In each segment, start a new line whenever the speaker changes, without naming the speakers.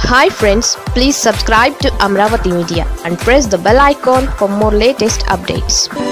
Hi friends, please subscribe to Amravati Media and press the bell icon for more latest updates.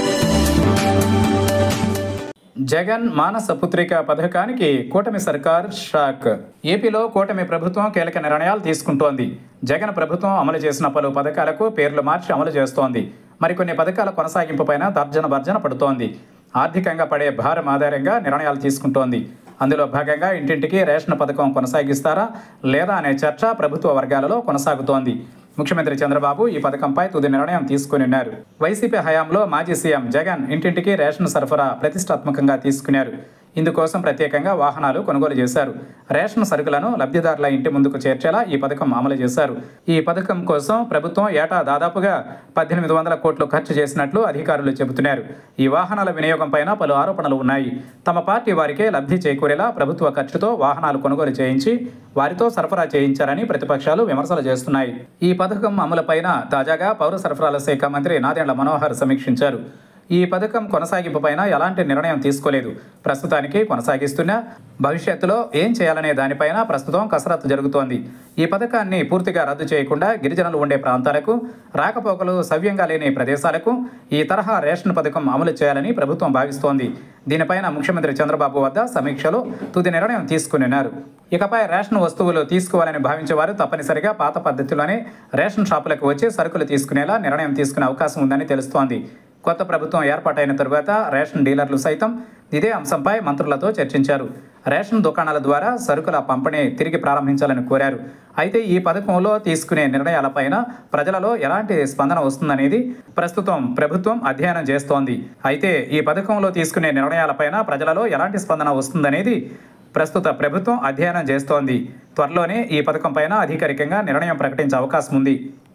Jagan మానస పుత్రిక పథకానికి కూటమి సర్కార్ shock. ఏపీలో కూటమి ప్రభుత్వం కీలక నిర్ణయాలు తీసుకుంటోంది. జగన్ ప్రభుత్వం అమలు చేసిన పలు పథకాలకు పేర్లు మార్చి అమలు చేస్తోంది. మరికొన్ని పథకాల కొనసాగింపుపైన తర్జన భర్జన పడుతోంది. ఆర్థికంగా పడే భారం ఆధారంగా నిర్ణయాలు తీసుకుంటోంది. అందులో భాగంగా ఇంటింటికి రేషన్ పథకం కొనసాగిస్తారా లేదా అనే చర్చ ప్రభుత్వ వర్గాలలో కొనసాగుతోంది. ముఖ్యమంత్రి చంద్రబాబు ఈ పథకంపై తుది నిర్ణయం తీసుకున్నారు. వైసీపీ హయాంలో మాజీ సీఎం జగన్ ఇంటింటికి రేషన్ సరఫరా ప్రతిష్టాత్మకంగా తీసుకున్నారు. ఇందుకోసం ప్రత్యేకంగా వాహనాలు కొనుగోలు చేశారు. రేషన్ సరుకులను లబ్ధిదారుల ఇంటి ముందుకు చేర్చేలా ఈ పథకం అమలు చేశారు. ఈ పథకం కోసం ప్రభుత్వం ఏటా దాదాపుగా 1800 కోట్లు ఖర్చు చేసినట్లు అధికారులు చెబుతున్నారు. ఈ వాహనాల వినియోగం పైన పలు ఆరోపణలు ఉన్నాయి. తమ పార్టీ వారికే లబ్ధి చేకూరేలా ప్రభుత్వ ఖర్చుతో వాహనాలు కొనుగోలు చేయించి వారితో సరఫరా చేయించారని ప్రతిపక్షాలు విమర్శలు చేస్తున్నాయి. ఈ పథకం అమలుపైన తాజాగా పౌర సరఫరాల శాఖ మంత్రి నాదెండ్ల మనోహర్ సమీక్షించారు. ఈ పథకం కొనసాగింపుపైన ఎలాంటి నిర్ణయం తీసుకోలేదు. ప్రస్తుతానికి కొనసాగిస్తున్నా భవిష్యత్తులో ఏం చేయాలనే దానిపైన ప్రస్తుతం కసరత్తు జరుగుతోంది. ఈ పథకాన్ని పూర్తిగా రద్దు చేయకుండా గిరిజనులు ఉండే ప్రాంతాలకు, రాకపోకలు సవ్యంగా లేని ప్రదేశాలకు ఈ తరహా రేషన్ పథకం అమలు చేయాలని ప్రభుత్వం భావిస్తోంది. దీనిపైన ముఖ్యమంత్రి చంద్రబాబు వద్ద సమీక్షలో తుది నిర్ణయం తీసుకున్నారు. ఇకపై రేషన్ వస్తువులు తీసుకోవాలని భావించేవారు తప్పనిసరిగా పాత పద్ధతిలోనే రేషన్ షాపులకు వచ్చి సరుకులు తీసుకునేలా నిర్ణయం తీసుకునే అవకాశం ఉందని తెలుస్తోంది. కొత్త ప్రభుత్వం ఏర్పాటైన తరువాత రేషన్ డీలర్లు సైతం ఇదే అంశంపై మంత్రులతో చర్చించారు. రేషన్ దుకాణాల ద్వారా సరుకుల పంపిణీ తిరిగి ప్రారంభించాలని కోరారు. అయితే ఈ పథకంలో తీసుకునే నిర్ణయాలపైన ప్రజలలో ఎలాంటి స్పందన వస్తుందనేది ప్రస్తుతం ప్రభుత్వం అధ్యయనం చేస్తోంది. అయితే ఈ పథకంలో తీసుకునే నిర్ణయాలపైన ప్రజలలో ఎలాంటి స్పందన వస్తుందనేది ప్రస్తుత ప్రభుత్వం అధ్యయనం చేస్తోంది. త్వరలోనే ఈ పథకం పైన అధికారికంగా నిర్ణయం ప్రకటించే అవకాశం ఉంది.